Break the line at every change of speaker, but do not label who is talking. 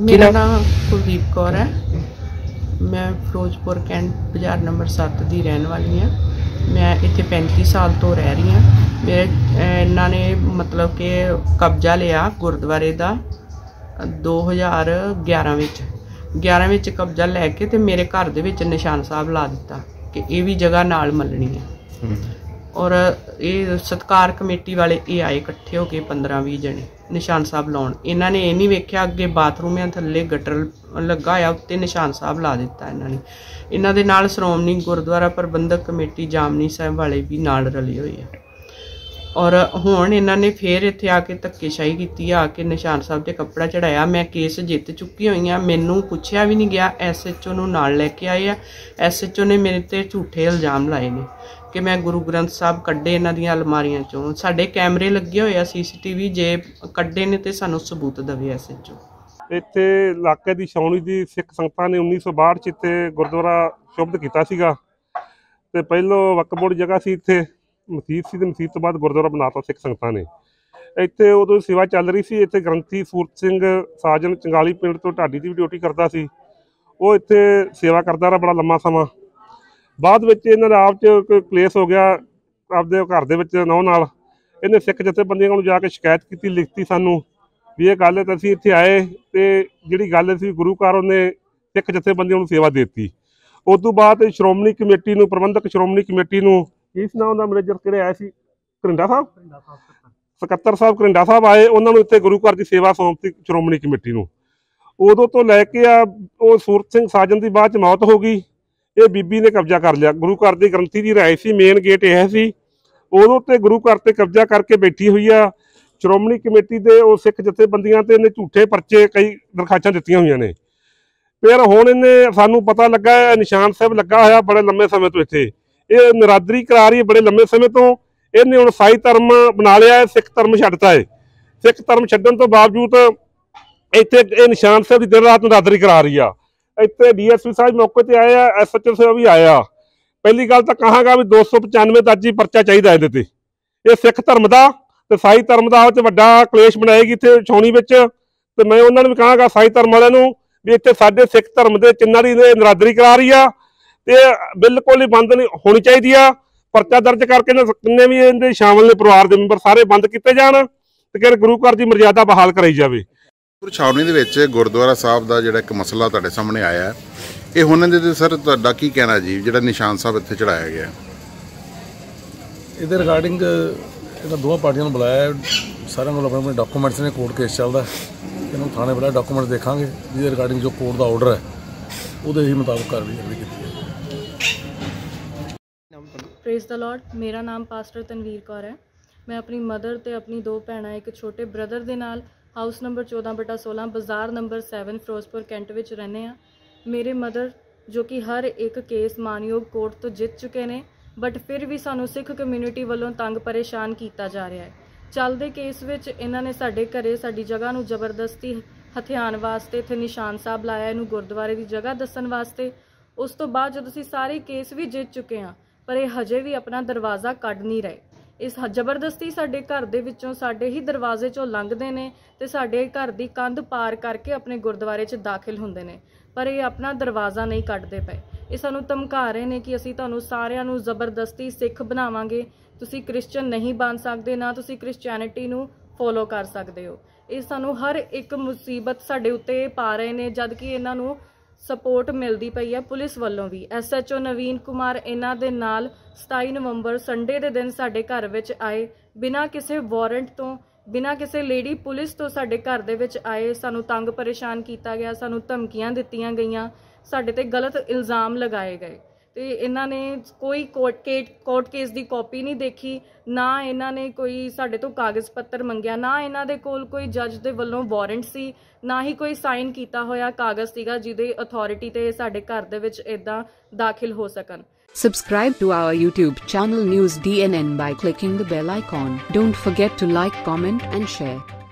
मेरा नाम कुलदीप कौर है। मैं फिरोजपुर कैंट बाजार नंबर 7 की रहने वाली हाँ। मैं इत्थे 35 साल तो रह रही हाँ। मेरे इन्होंने मतलब कि कब्जा लिया गुरुद्वारे का 2011 विच कब्जा लैके ते मेरे घर दे विच निशान साहब ला दिता कि ये भी जगह नाल मलनी है। और ये सत्कार कमेटी वाले ये आए इकट्ठे होके 15-20 जने निशान साहब लाउण। इन्होंने ये नहीं वेख्या अगे बाथरूम थल्ले गटर लगा होया उत्ते निशान साहब ला दिता। इन्होंने इन्हां दे नाल श्रोमणी गुरुद्वारा प्रबंधक कमेटी जामनी साहब वाले भी नाल रले हुए हैं। और हुण इन्होंने फिर इत्थे आके धक्केशाही की आके निशान साहब ते कपड़ा चढ़ाया। मैं केस जित चुकी हुई हाँ। मैनू पुछया भी नहीं गया। SHO नूं नाल लैके आए आ। SHO ने मेरे ते झूठे इल्जाम लाए ने कि मैं गुरु ग्रंथ साहब कड्डे इन्हां दीआं अलमारियां चों। साडे कैमरे लगे हुए आ CCTV, जे कड्डे ने ते सानू सबूत दवे SHO।
इत्थे इलाके दी छावनी दी सिख संगतां ने 1962 च इत्थे गुरुद्वारा शुभद कीता सीगा ते पहलों वक्फ बोर्ड जगह सी, इत्थे मसीत सी ते मसीत तो बाद गुरुद्वारा बनाता सिख संगतां ने। इत्थे उदों सेवा चल रही सी। इत्थे ग्रंथी सूरत सिंह साजन चंगाली पिंड तो ढाडी दी भी ड्यूटी करता सी। वो इत्थे सेवा करता रहा बड़ा लंबा समा। बाद विच इन्हां दे आप च कलेश हो गया आपदे घर दे विच नौं नाल। इन्हें सिख जथेबंदियां कोल जाके शिकायत की लिखती सानू भी ये गल तो असीं इत्थे आए तो जिहड़ी गल सी गुरु घर उन्हें सिख जथेबंदियां नूं सेवा देती। उस तो बाद श्रोमणी कमेटी नूं प्रबंधक श्रोमणी कमेटी नूं इस नाम का मैनेजर किहड़े आए सी घरिंडा साहब सकत्तर साहब घरिंडा साहब आए। उन्होंने उत्ते गुरु घर की सेवा सौंपती श्रोमणी कमेटी नूं। उदों तो लैके वो सूरत सिंह साजन की बाद च मौत हो गई। ये बीबी ने कब्जा कर लिया। गुरु घर की ग्रंथी की राय सी, मेन गेट यह सी। उदों ते गुरु घर ते कब्जा करके बैठी हुई आ श्रोमणी कमेटी के वो सिख जथेबंदियां ते इन्हें झूठे परचे कई दरखास्तां दित्तियां हुई ने। फिर हुण इन्हें सानू पता लगा निशान साहब लगा होया बड़े लंबे समय तो इत्थे ये निरादरी करा रही है बड़े लंबे समय तो। इन्हें हुण ईसाई धर्म बना लिया है, सिख धर्म छड्डता है। सिख धर्म छड्डण तो बावजूद इत्थे निशान साहब की दिन रात निरादरी करा रही है। इत्थे DSP साहब मौके पर आए आ, SHO साहब भी आए आ। पहली गल तो कहांगा भी 295 का अज ही परचा चाहिए इहदे ते। ये सिख धर्म का ते ईसाई धर्म का वड्डा कलेश बनाएगी इत्थे छावनी विच। ते मैं उन्होंने भी कहांगा ईसाई धर्म वालियां नूं भी इत्थे साडे सिख धर्म के चिन्हां दी निरादरी करा रही आ ते बिल्कुल ही बंद नहीं होनी चाहिए आ। परचा दर्ज करके जिन्ने भी इहदे शामिल ने परिवार के मैंबर सारे बंद किए जाण ते फिर गुरु घर की मर्यादा बहाल कराई जाए।
छावनी दे विच गुरुद्वारा साहब का जिहड़ा एक मसला तुहाडे सामने आया है, ये हुण दे सर तुहाडा की कहना जी जिहड़ा निशान साहब इत्थे चढ़ाया गया
इहदे रिगार्डिंग इन्हां दोवां पार्टियां नूं बुलाया सारिआं कोल अपने डॉक्यूमेंट्स ने कोर्ट केस चलदा इन्हां थाने बुलाया डॉक्यूमेंट देखांगे जिहदे रिगार्डिंग जो कोर्ट का ऑर्डर है उहदे ही मुताबिक कार्रवाई की है।
Praise the Lord. मेरा नाम पास्टर तनवीर कौर है। मैं अपनी मदर ते अपनी 2 भैणां एक छोटे ब्रदर दे नाल हाउस नंबर 14/16 बाजार नंबर 7 फिरोजपुर कैंट विच रहने आ। मेरे मदर जो कि हर एक केस मानयोग कोर्ट तो जित चुके ने बट फिर भी सानू सिख कम्यूनिटी वालों तंग परेशान किया जा रहा है। चलते केस विच इन्हां ने साडे घरे साडी जगह नूं जबरदस्ती हथियाण वास्ते इत्थे निशान साहब लाया इहनूं गुरुद्वारे की जगह दस्सण वास्ते। उस तो बाद जदों असीं सारे केस भी जित चुके हैं पर यह हजे भी अपना दरवाज़ा कढ नहीं रहे। इस जबरदस्ती साडे घर दे विचों साडे ही दरवाजे चों लंघदे ने ते साडे घर दी कंध पार करके अपने गुरुद्वारे च दाखिल हुंदे ने पर ये अपना दरवाज़ा नहीं कढदे पे। ये सानू धमका रहे हैं कि असीं तुहानूं सारिआं नूं जबरदस्ती सिख बनावांगे, तुसीं क्रिश्चन नहीं बन सकदे, ना तुसीं क्रिश्चियनिटी नूं फॉलो कर सकदे हो। ये सानू हर एक मुसीबत साडे उत्ते पा रहे हैं जबकि इन्हां नूं सपोर्ट मिलती पई है पुलिस वालों भी। SHO नवीन कुमार इन्हां दे नाल 27 नवंबर संडे के दिन साडे घर विच आए बिना किसी वारंट तो बिना किसी लेडी पुलिस तो साडे घर दे विच आए। सानू तंग परेशान किया गया, सानू धमकियां दित्तियां गईयां, साडे ते गलत इल्ज़ाम लगाए गए। तो इन्हां ने कोई कोर्ट केस की कॉपी नहीं देखी, ना इन्हां ने कोई साडे तो कागज़ पत्तर मंगया, ना इन्हां दे कोल कोई जज दे वल्लों वारंट सी, ना ही कोई साइन किया होया कागज़ सीगा जिहदी अथॉरिटी ते साडे घर दे विच इदां दाखिल हो सकन।
Subscribe to our YouTube channel News DNN by clicking the bell icon. Don't forget to like, comment and share.